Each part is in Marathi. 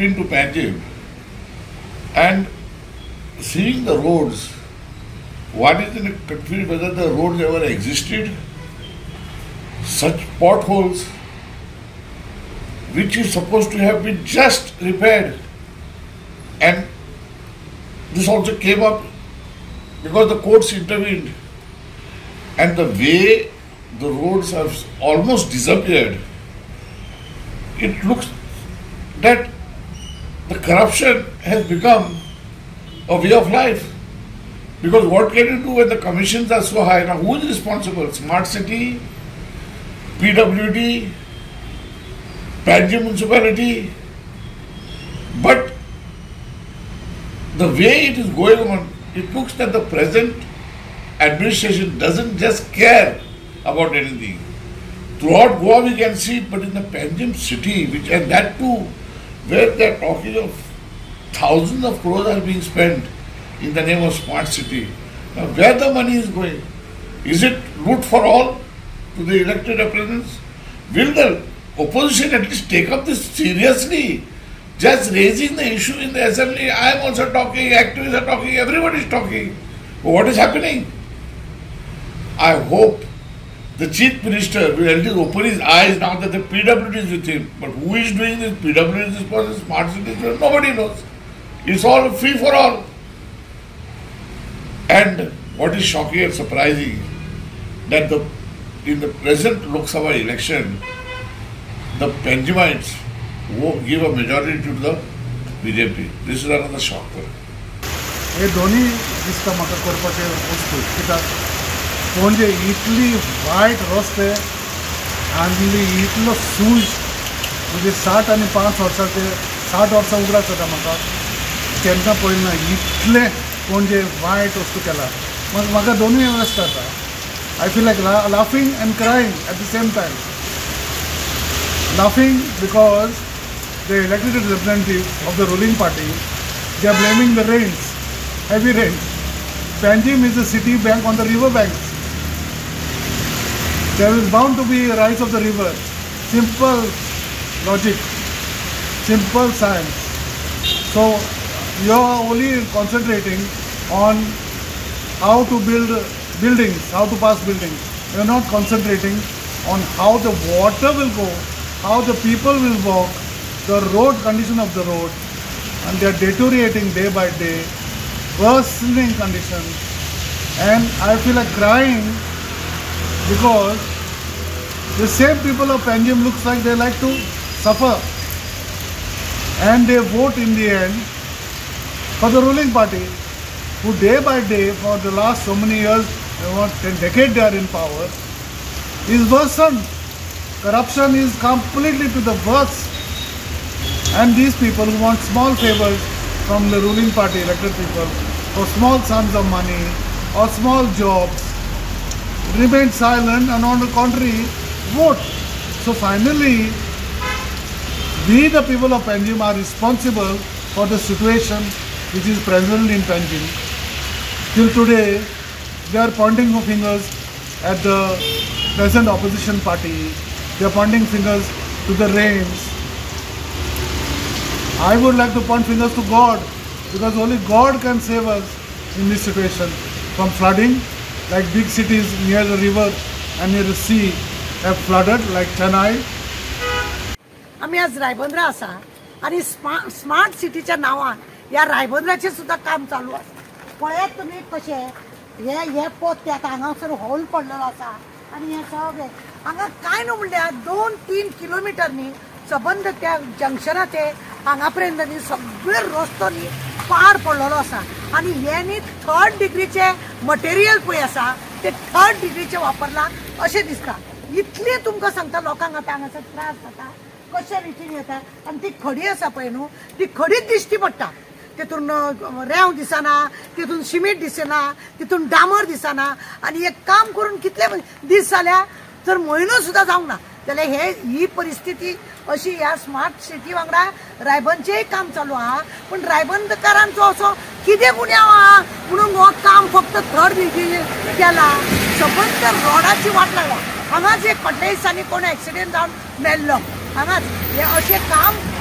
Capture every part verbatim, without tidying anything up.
been to Panjim and seeing the roads, one is in a confusion whether the roads ever existed. Such potholes, which is supposed to have been just repaired, and this also came up because the courts intervened, and the way the roads have almost disappeared, it looks that the corruption has become a way of life. Because what can you do when the commissions are so high? Now, who is responsible? Smart City, P W D, Panjim Municipality. But the way it is going on, it looks that the present administration doesn't just care about anything. Throughout Goa we can see it, but in the Panjim city, which and that too, where they are talking of thousands of crores are being spent in the name of smart city. Now where the money is going? Is it loot for all to the elected representatives? Will the opposition at least take up this seriously? Just raising the issue in the assembly, I am also talking, activists are talking, everybody is talking. But what is happening? I hope the Chief Minister will at least open his eyes now that the P W D is with him. But who is doing this? P W D is this person, smart city, nobody knows. It's all free for all. And what is shocking and surprising, that the in the present Lok Sabha election, the Panjimites will give a majority to the B J P. This is another shocker. हे दोन्ही दिसता म्हाका करपाचे वस्तू कित्याक पणजे इतली वायट रस्ते आनी इतलो सूज म्हणजे साठ आनी पांच वर्सांचे साठ वर्सां उगडास जाता म्हाका केन्ना पळयना इतले पणजे वायट वस्तू केला म्हाका दोनूय वेस्ट जाता. I feel like la laughing and crying at the same time. Laughing because the elected representatives of the ruling party, they are blaming the rains, heavy rains. Panjim is a city bank on the river banks. There is bound to be a rise of the river. Simple logic, simple science. So you are only concentrating on how to build buildings, how to pass buildings. You are not concentrating on how the water will go, how the people will walk, the road condition of the road, and they are deteriorating day by day, worsening conditions. And I feel like crying because the same people of Panjim looks like they like to suffer, and they vote in the end for the ruling party, who day by day for the last so many years, what a decade they are in power, is worsened. Corruption is completely to the worst, and these people who want small favors from the ruling party elected people for small sums of money or small jobs remain silent, and on the contrary vote. So finally we the people of Panjim are responsible for the situation which is present in Panjim. Till today they are pointing fingers at the present opposition party. They are pointing fingers to the rains. I would like to point fingers to God, because only God can save us in this situation from flooding, like big cities near the river and near the sea have flooded, like Chennai. आम्ही आज रायबंद्रा आसा आणि स्मार्ट स्मार्ट सिटीच्या नावान या रायबंद्राचे सुद्धा काम चालू आसा. पळयात तुम्ही कशे हे हे पोत्याक हांगासर होल पडलेलो आसा आणि हे सगळे हांगा काय न्हू म्हणल्यार दोन तीन किलोमीटर न्ही सबंद त्या जंक्शनाचे हांगा पर्यंत न्ही सगळे रस्तो न्ही पार पडलेलो आसा आणि हे न्ही थर्ड डिग्रीचे मटेरियल पळय आसा ते थर्ड डिग्रीचे वापरला अशें दिसता. इतले तुमकां सांगता लोकांक आतां हांगासर त्रास जाता कशा रितीन येता आणि ती खडी आसा पळय न्हू ती खडीच दिश्टी पडटा. तितून रेंव दिसना, तितून सिमेंट दिसना, तितून डामर दिसना आणि एक काम करून कितले दीस जाल्या तर म्हयनो सुद्धा जावंक ना जाल्यार हे ही परिस्थिती अशी ह्या स्मार्ट सिटी वांगडा रायबंदचेय काम चालू आहा. पण रायबंदकारांचो असो कितें गुन्यांव आहा म्हणून हो काम फक्त थर्ड डिग्री केला. सबंद रोडाची वाट लागला. हांगाच एक फाटल्या दिसांनी कोण एक्सिडेंट जावन मेल्लो हांगाच हे अशें काम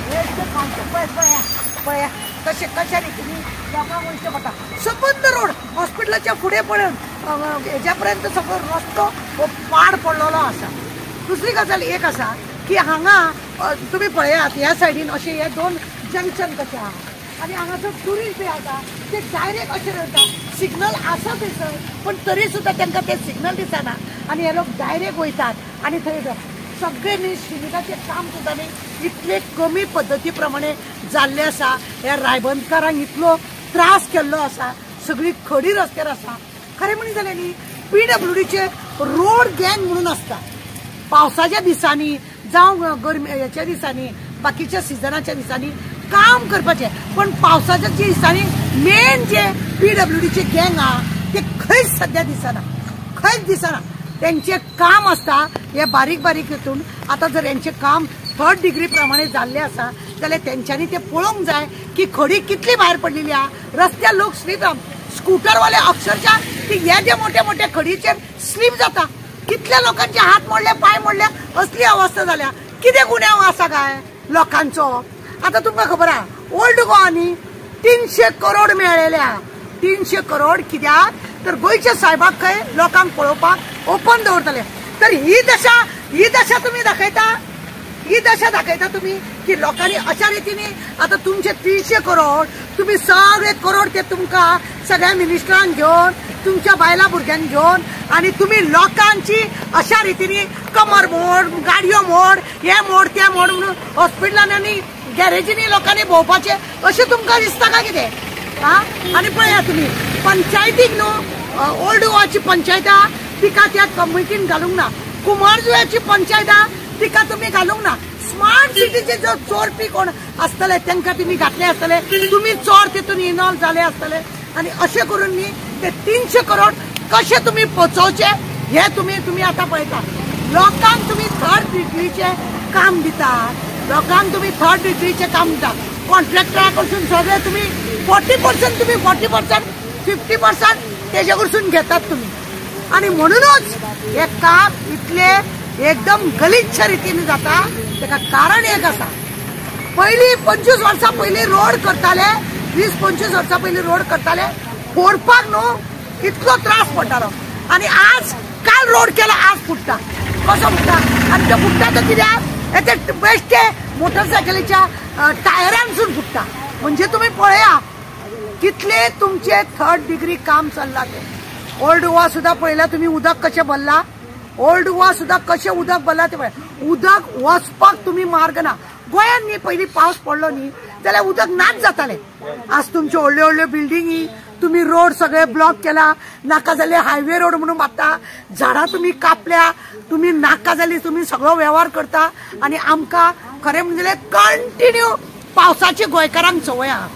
हे इतके खालचे पळय पळया पळया कसे कशा रीतीने लोकांक वयचे पडटा सबंद रोड हॉस्पिटलाच्या फुडें पळोवन हेज्यापर्यंत सगळो रस्तो हो पाड पडलेलो आसा. दुसरी गजाल एक आसा की हांगा तुमी पळयात ह्या सायडीन अशे हे दोन जंक्शन कशे आहा आनी हांगा जो ट्युरिस्ट बी येता ते डायरेक्ट अशे वयता सिग्नल आसा थंयसर पण तरी सुद्दां तांकां ते सिग्नल दिसना आनी हे लोक डायरेक्ट वयतात आनी थंय सगळे न्ही सिमेंटाचें काम सुद्दां न्ही इतले कमी पद्दती प्रमाणे जाल्ले आसा. ह्या रायबंदकारांक इतलो त्रास केल्लो आसा सगळी खडी रस्त्यार आसा. खरें म्हणून जालें न्ही पीडब्ल्यूडीचे रोड गँग म्हणून आसता पावसाच्या दिसांनी जावं गरमी ह्याच्या दिसांनी बाकीच्या सिजनाच्या दिसांनी काम करपाचें पण पावसाच्या दिसांनी मेन जे पीडब्ल्यूडीचे गँग आहा ते खंयच सद्या दिसना खंयच दिसना. त्यांचे काम आसता हे बारीक बारीक हितून. आता जर यांचे काम थर्ड डिग्री प्रमाणे जाल्ले आसा जाल्यार तेंच्यांनी ते पळोवंक जाय की खडी कितली भायर पडलेली आहा. रस्त्यार लोक स्लीप स्कूटरवाले अक्षरशः ती हे जे मोठे मोठे खडीचेर स्लीप जाता. कितल्या लोकांचे हात मोडले पाय मोडले असली अवस्था जाल्या. कितें गुन्यांव आसा काय लोकांचो. आता तुमकां खबर आहा ओल्ड गोवानी तीनशे करोड मेळयल्या. तीनशे करोड कित्याक तर गोंयच्या साहेबाक खंय लोकांक पळोवपाक ओपन दवरतले. तर ही दशा ही दशा तुम्ही दाखयता ही दशा दाखयता तुम्ही की लोकांनी अशा रितीने आता तुमचे तीनशे करोड तुम्ही सगळे करोड ते तुमकां सगळ्या मिनिस्टरांक घेवन तुमच्या बायला भुरग्यांक घेवन आणि तुम्ही लोकांची अशा रितीने कमर मोड गाडयो मोड हे मोड ते मोड म्हणून हॉस्पिटलांनी आनी गॅरेजींनी लोकांनी भोंवपाचे अशें तुमकां दिसता काय कितें हा. आनी पळया तुमी पंचायतीक न्हू ओल्ड गोवाची पंचायत आहा तिका त्या कमिटीन घालूंक ना. कुमारजुव्याची पंचायत आहा तिका तुम्ही घालूंक ना. स्मार्ट सिटीचे जो चोरपी कोण आसतले तांकां तुमी घातले आसतले तुमी चोर तितून इनवॉल्व जाले आसतले आनी अशें करून न्ही ते तीनशे करोड कशे तुमी पोचोवचे हे तुमी तुमी आतां पळयता. लोकांक तुमी थर्ड डिग्रीचे काम दितात लोकांक तुमी थर्ड डिग्रीचे काम दितात. कॉन्ट्रॅक्टरा कडसून सगळे तुमी फोर्टी पर्संट तुमी फोर्टी पर्संट फिफ्टी पर्संट तेजे कडसून घेतात तुमी. आणि म्हणूनच हे काम इतले एकदम गलिच्छ रितीने जाता. ताका कारण एक आसा पयली पंचवीस वर्सां पयली रोड करताले वीस पंचवीस वर्सां पयली रोड करताले फोडपाक न्हू इतलो त्रास पडटालो आनी आज काल रोड केला आज फुटता कसो फुटता आनी तो फुटता तो कित्याक ते बेश्टे मोटरसायकलीच्या टायरांसून फुटता. म्हणजे तुम्ही पळया कितले तुमचे थर्ड डिग्री काम चल्ला ते. ओल्ड गोवा सुद्धा पळयला तुम्ही उदक कशें भरला ओल्ड गोवा सुद्धा कशें उदक भरला ते पळय. उदक वचपाक तुम्ही मार्ग ना. गोंयांत न्ही पयलीं पावस पडलो न्ही जाल्यार उदक नाच जातालें. आज तुमच्यो व्हडल्यो व्हडल्यो बिल्डिंगी तुम्ही रोड सगळे ब्लॉक केला. नाका जाल्ले हायवे रोड म्हणून बांदता झाडां तुम्ही कापल्या तुम्ही नाका जाली तुम्ही सगळो वेव्हार करता आनी आमकां खरें म्हणजे कंटिन्यू पावसाची गोंयकारांक संवय आहा.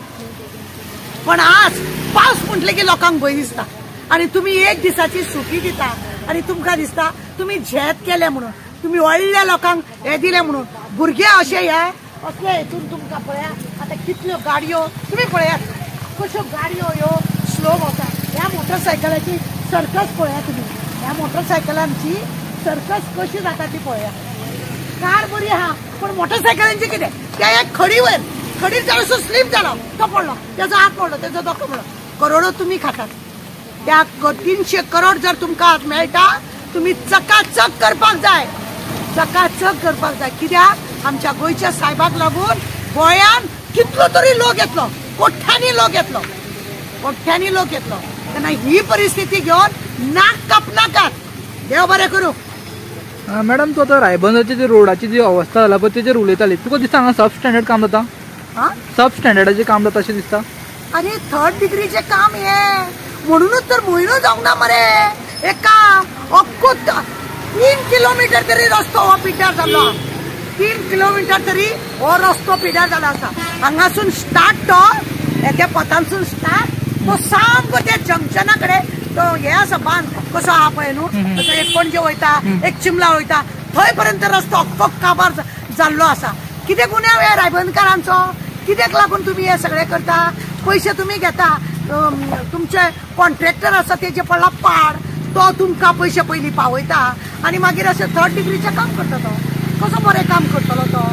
पण आज पावस म्हटले की लोकांक भंय दिसता आनी तुमी एक दिसाची सुटी दिता आनी तुमकां दिसता तुमी झेत केले म्हणून तुमी व्हडल्या लोकांक हे दिले म्हणून. भुरगे अशे हे असले हेतून तुमकां पळया आतां कितल्यो गाडयो तुमी पळयात कश्यो गाडयो ह्यो स्लो वता. ह्या मोटरसायकलाची सर्कस पळया तुमी. ह्या मोटरसायकलांची सर्कस कशी जाता ती पळया. कार बरी आहा पण मोटरसायकलांची कितें त्या एक खडीवर खडीर जालो स्लीप जालो तो पडलो त्याचो हात पडलो त्याचो दोको पडलो. करोडो तुमी खातात. त्या तीनशे करोड जर तुमकां मेळटा तुमी चकाचक करपाक जाय चकाचक करपाक जाय. कित्याक आमच्या गोंयच्या साहेबाक लागून गोंयान कितलो तरी लोक येतलो कोट्यांनी लोक येतलो कोट्यांनी लोक येतलो. तेन्ना ही परिस्थिती घेवन नाक कापनाकात. देव बरें करूं. मॅडम तू आता रायबंदराची जी रोडाची जी अवस्था जाला पळय तेजेर उलयताली तुका दिसता हांगा सब स्टँडर्ड काम जाता. हा सब स्टँडर्डाचें काम जाता अशें दिसता. आनी थर्ड डिग्रीचे काम हे म्हणूनच तर म्हयनो जावंक ना मरे. एका अख्खो तीन किलोमीटर तरी रस्तो हो पिड्ड्यार जाल्लो. तीन किलोमीटर तरी हो रस्तो पिड्ड्यार जाल्लो आसा. हांगासून स्टार्ट तो त्या पथांसून स्टार्ट तो सामको त्या जंक्शना कडेन तो हे आसा बांद कसो आहा पळय न्हू तसो एक पणजे वयता एक चिमला वयता थंय पर्यंत रस्तो अख्खो काबार जाल्लो आसा. कितें गुन्यांव हे रायबंदकारांचो कित्याक लागून तुम्ही हे सगळे करता. पैसे तुम्ही घेता तुमचे कॉन्ट्रॅक्टर आसा तेजे पडला पाड तो तुमकां पैसे पयलीं पावयता आनी मागीर अशें थर्ड डिग्रीचें काम करता. तो कसो बरें काम करतलो तो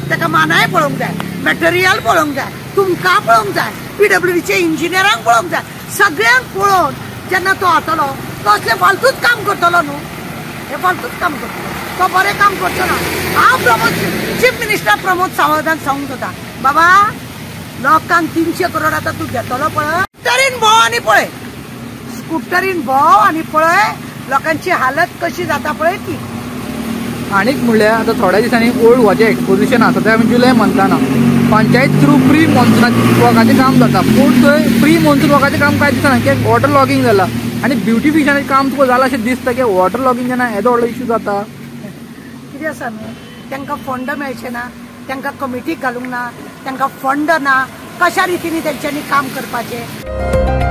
ताका मानाय पळोवंक जाय, मटेरियल पळोवंक जाय, तुमकां पळोवंक जाय, पीडब्ल्यूडीचे इंजिनियरांक पळोवंक जाय, सगळ्यांक पळोवन जेन्ना तो वतलो तो असले फालतूच काम करतलो न्हू, हे फालतूच काम करतलो, तो बरें काम करचो ना. हांव प्रमोद चीफ मिनिस्टर प्रमोद सावंतान सांगूंक सोदता, बाबा लोकांक तिनशे करोड आतां तूं घेतलो पळय, स्कुटरीन भोंव आनी पळय, स्कुटरीन भोंव आनी पळय लोकांची हालत कशी जाता पळय ती. आनीक म्हणल्यार आतां थोड्या दिसांनी ओल्ड वॉचें एक्सपोजिशन आसा तें आमी जुलय मंथान पंचायत थ्रू प्री मॉन्सुनाचें वर्काचें काम जाता, पूण थंय प्री मॉन्सून वर्काचें काम कांय दिसना कित्याक वॉटर लॉगिंग जालां आनी ब्युटिफिकेशनाचें काम तुका जालां अशें दिसता की वॉटर लॉगिंग जेन्ना येदो व्हडलो इश्यू जाता. कितें आसा न्हू, तांकां फंड मेळचे ना, तांकां कमिटी घालूंक ना, तांकां फंड ना, कशा रितीन तेंच्यांनी काम करपाचें.